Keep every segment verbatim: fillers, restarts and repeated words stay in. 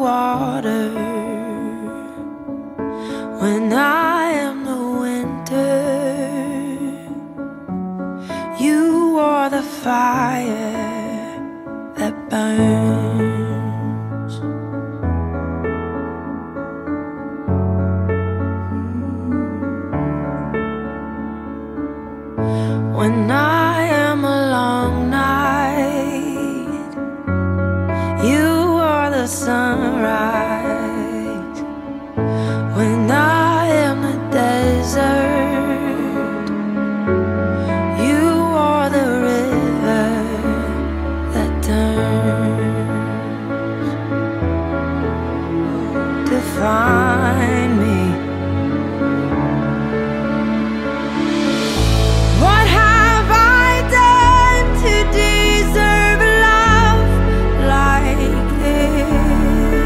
water, when I am the winter, you are the fire that burns. When I am a long night, you are the sunrise. When I am the desert, you are the river that turns to find me. What have I done to deserve love like this?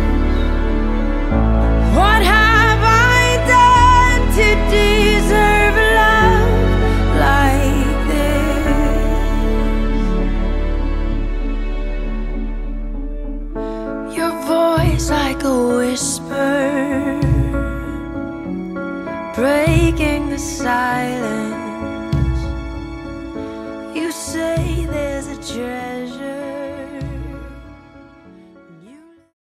What have I done to deserve love like this? Your voice like a whisper, breaking the silence.